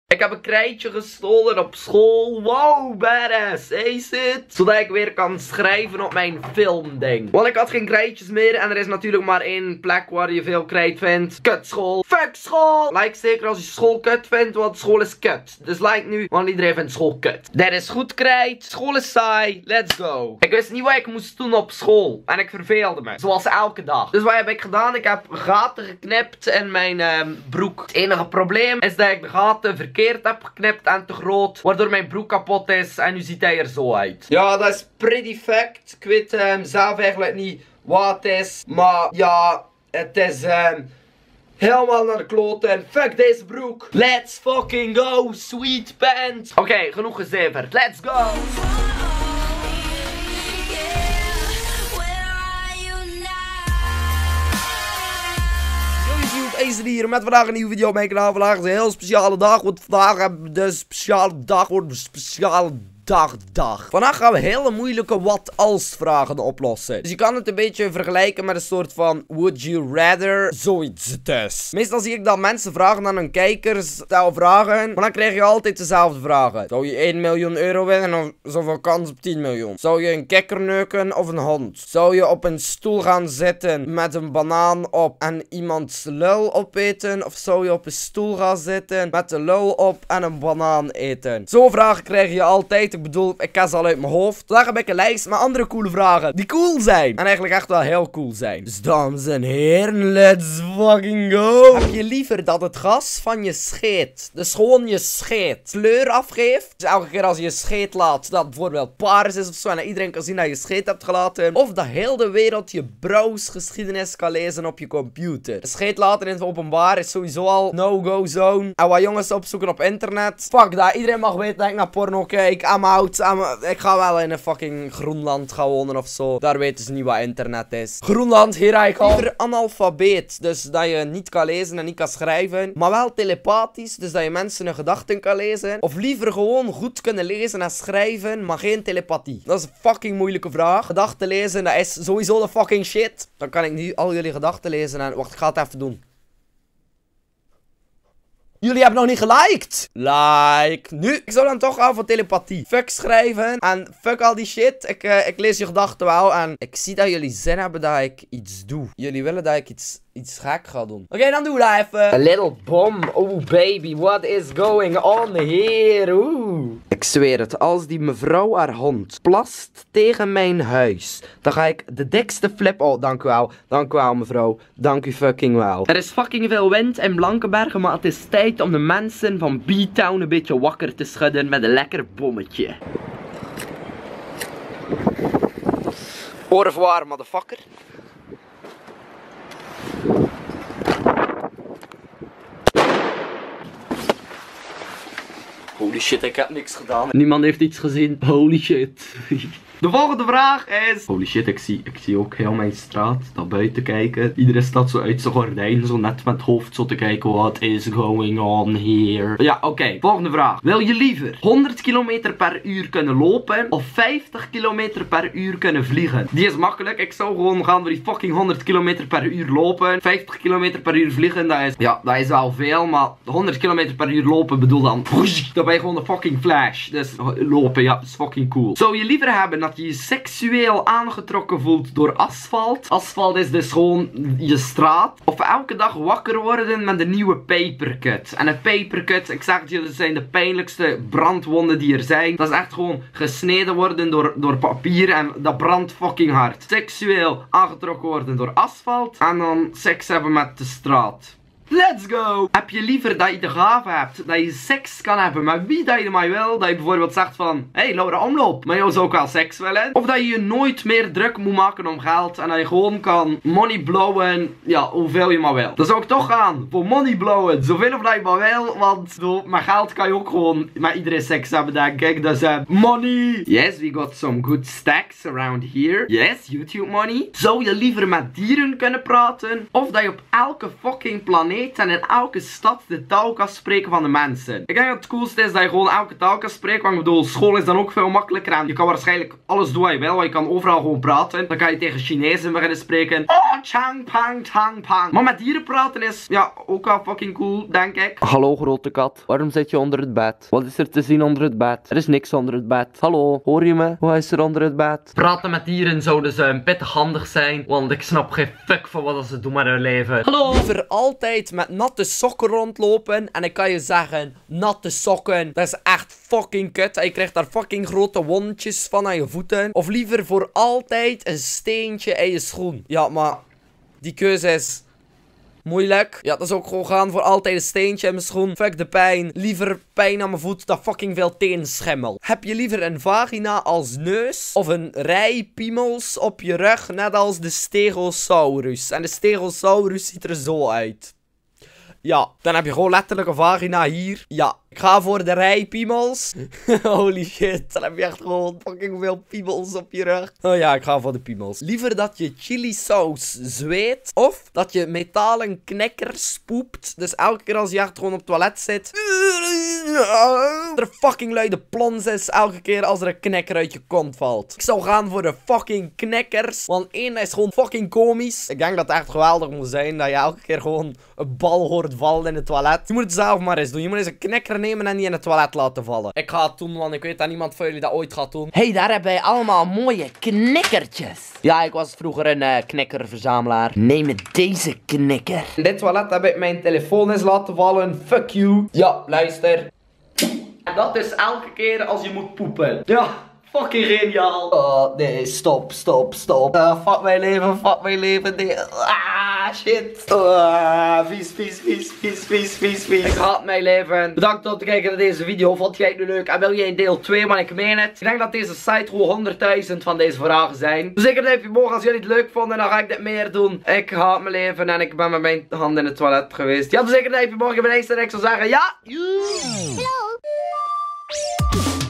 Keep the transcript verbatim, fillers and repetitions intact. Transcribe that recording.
Ik heb een krijtje gestolen op school. Wow, badass. Is het? Zodat ik weer kan schrijven op mijn filmding. Want ik had geen krijtjes meer. En er is natuurlijk maar één plek waar je veel krijt vindt. Kut school. Fuck school. Like zeker als je school kut vindt. Want school is kut. Dus like nu. Want iedereen vindt school kut. Dat is goed krijt. School is saai. Let's go. Ik wist niet wat ik moest doen op school. En ik verveelde me. Zoals elke dag. Dus wat heb ik gedaan? Ik heb gaten geknipt in mijn um, broek. Het enige probleem is dat ik de gaten verkeerd heb geknipt en te groot, waardoor mijn broek kapot is en nu ziet hij er zo uit. Ja, dat is pretty fact. Ik weet um, zelf eigenlijk niet wat het is, maar ja, het is um, helemaal naar de kloten. Fuck deze broek. Let's fucking go, sweet pants. Oké, okay, genoeg gezeverd. Let's go. Ezen hier met vandaag een nieuwe video op mijn kanaal. Vandaag is een heel speciale dag, want vandaag hebben we de speciale dag voor de speciale dag dag. Vandaag gaan we hele moeilijke wat als vragen oplossen. Dus je kan het een beetje vergelijken met een soort van would you rather, zoiets dus. Meestal zie ik dat mensen vragen aan hun kijkers, stel vragen, maar dan krijg je altijd dezelfde vragen. Zou je één miljoen euro winnen of zoveel kans op tien miljoen? Zou je een kikker neuken of een hond? Zou je op een stoel gaan zitten met een banaan op en iemands lul opeten? Of zou je op een stoel gaan zitten met de lul op en een banaan eten? Zo'n vragen krijg je altijd. Ik bedoel, ik ken ze al uit mijn hoofd. Vandaag heb ik een lijst met andere coole vragen die cool zijn. En eigenlijk echt wel heel cool zijn. Dus dames en heren, let's fucking go. Heb je liever dat het gas van je scheet, dus gewoon je scheet, kleur afgeeft? Dus elke keer als je je scheet laat, dat bijvoorbeeld paars is of zo, en dat iedereen kan zien dat je scheet hebt gelaten. Of dat heel de wereld je browsgeschiedenis kan lezen op je computer. Scheet laten in het openbaar is sowieso al no-go zone. En wat jongens opzoeken op internet. Fuck dat, iedereen mag weten dat ik naar porno kijk. I'm out. I'm, ik ga wel in een fucking Groenland gaan wonen of zo. Daar weten ze niet wat internet is. Groenland, hier ga ik al. Liever analfabeet, dus dat je niet kan lezen en niet kan schrijven. Maar wel telepathisch, dus dat je mensen hun gedachten kan lezen. Of liever gewoon goed kunnen lezen en schrijven, maar geen telepathie. Dat is een fucking moeilijke vraag. Gedachten lezen, dat is sowieso de fucking shit. Dan kan ik nu al jullie gedachten lezen en... Wacht, ik ga het even doen. Jullie hebben nog niet geliked. Like. Nu. Ik zou dan toch gaan voor telepathie. Fuck schrijven. En fuck al die shit. Ik, uh, ik lees je gedachten wel. En ik zie dat jullie zin hebben dat ik iets doe. Jullie willen dat ik iets, iets gek ga doen. Oké, okay, dan doe dat even. A little bomb. Oh baby. What is going on here? Oeh. Ik zweer het. Als die mevrouw haar hond plast tegen mijn huis, dan ga ik de dikste flip... Oh, dank u wel. Dank u wel, mevrouw. Dank u fucking wel. Er is fucking veel wind in Blankenbergen, maar het is tijd om de mensen van B-Town een beetje wakker te schudden met een lekker bommetje. Au revoir, motherfucker. Holy shit, ik heb niks gedaan. Niemand heeft iets gezien. Holy shit. De volgende vraag is... Holy shit, ik zie, ik zie ook heel mijn straat naar buiten kijken. Iedereen staat zo uit zijn gordijn, zo net met het hoofd zo te kijken. What is going on here? Ja, oké. Okay. Volgende vraag. Wil je liever honderd kilometer per uur kunnen lopen of vijftig kilometer per uur kunnen vliegen? Die is makkelijk. Ik zou gewoon gaan door die fucking honderd kilometer per uur lopen. vijftig kilometer per uur vliegen, dat is... Ja, dat is wel veel, maar honderd kilometer per uur lopen bedoel dan... Dan ben je gewoon een fucking flash. Dus lopen, ja, is fucking cool. Zou je liever hebben dat je je seksueel aangetrokken voelt door asfalt? Asfalt is dus gewoon je straat. Of elke dag wakker worden met een nieuwe papercut. En een papercut, ik zeg het je, dat zijn de pijnlijkste brandwonden die er zijn. Dat is echt gewoon gesneden worden door, door papier en dat brandt fucking hard. Seksueel aangetrokken worden door asfalt en dan seks hebben met de straat. Let's go! Heb je liever dat je de gave hebt, dat je seks kan hebben met wie dat je maar wil? Dat je bijvoorbeeld zegt van, hé hey, Laura Omloop, maar jou zou ook wel seks willen. Of dat je je nooit meer druk moet maken om geld en dat je gewoon kan money blowen, ja, hoeveel je maar wil. Dan zou ik toch gaan voor money blowen, zoveel of dat je maar wil, want zo, met geld kan je ook gewoon met iedereen seks hebben, denk ik. Dus uh, money! Yes, we got some good stacks around here. Yes, YouTube money. Zou je liever met dieren kunnen praten, of dat je op elke fucking planeet planeet en in elke stad de taal kan spreken van de mensen. Ik denk dat het coolste is dat je gewoon elke taal kan spreken. Want ik bedoel, school is dan ook veel makkelijker en je kan waarschijnlijk alles doen wat je wil. Want je kan overal gewoon praten. Dan kan je tegen Chinezen beginnen spreken. Oh, chang, pang, tang, pang. Maar met dieren praten is, ja, ook wel fucking cool, denk ik. Hallo grote kat, waarom zit je onder het bed? Wat is er te zien onder het bed? Er is niks onder het bed. Hallo, hoor je me? Wat is er onder het bed? Praten met dieren zouden ze een pittig handig zijn, want ik snap geen fuck van wat ze doen met hun leven. Hallo! Liever altijd met natte sokken rondlopen en ik kan je zeggen, natte sokken, dat is echt fucking kut. En je krijgt daar fucking grote wondjes van aan je voeten. Of liever voor altijd een steentje in je schoen. Ja, maar die keuze is moeilijk. Ja, dat is ook gewoon gaan voor altijd een steentje in mijn schoen. Fuck de pijn. Liever pijn aan mijn voet dan fucking veel teenschimmel. Heb je liever een vagina als neus of een rij piemels op je rug, net als de Stegosaurus? En de Stegosaurus ziet er zo uit. Ja, dan heb je gewoon letterlijk een vagina hier. Ja, ik ga voor de rij piemels. Holy shit, dan heb je echt gewoon fucking veel piemels op je rug. Oh ja, ik ga voor de piemels. Liever dat je chili saus zweet of dat je metalen knekkers poept. Dus elke keer als je echt gewoon op het toilet zit, er fucking luide plons is elke keer als er een knekker uit je kont valt. Ik zou gaan voor de fucking knekkers. Want één, dat is gewoon fucking komisch. Ik denk dat het echt geweldig moet zijn dat je elke keer gewoon een bal hoort vallen in het toilet. Je moet het zelf maar eens doen. Je moet eens een knekker nemen en die in het toilet laten vallen. Ik ga het doen, want ik weet dat niemand van jullie dat ooit gaat doen. Hey, daar hebben wij allemaal mooie knikkertjes. Ja, ik was vroeger een uh, knikkerverzamelaar. Neem deze knikker. In dit toilet heb ik mijn telefoon eens laten vallen. Fuck you. Ja, luister. En dat is elke keer als je moet poepen. Ja, fucking geniaal. Oh, nee, stop, stop, stop. Uh, fuck mijn leven, fuck mijn leven. Nee. Ah, shit. Uh, vies, vies, vies, vies, vies, vies, vies. Ik haat mijn leven. Bedankt om te kijken naar deze video. Vond jij het nu leuk? En wil jij een deel twee? Want ik meen het. Ik denk dat deze site gewoon honderdduizend van deze vragen zijn. Dus zeker een duimpje omhoog als jullie het leuk vonden. Dan ga ik dit meer doen. Ik haat mijn leven en ik ben met mijn hand in het toilet geweest. Ja, dus zeker een duimpje omhoog. Ik ben Einstein en ik zou zeggen ja. Hello.